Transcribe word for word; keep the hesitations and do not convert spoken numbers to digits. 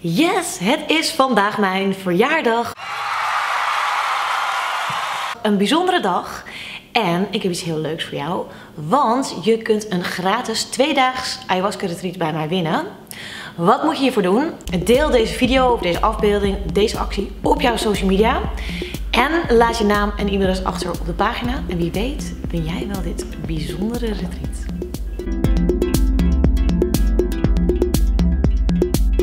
Yes, het is vandaag mijn verjaardag. Een bijzondere dag. En ik heb iets heel leuks voor jou. Want je kunt een gratis tweedaags ayahuasca retreat bij mij winnen. Wat moet je hiervoor doen? Deel deze video of deze afbeelding, deze actie op jouw social media. En laat je naam en e-mailadres achter op de pagina. En wie weet, win jij wel dit bijzondere retreat.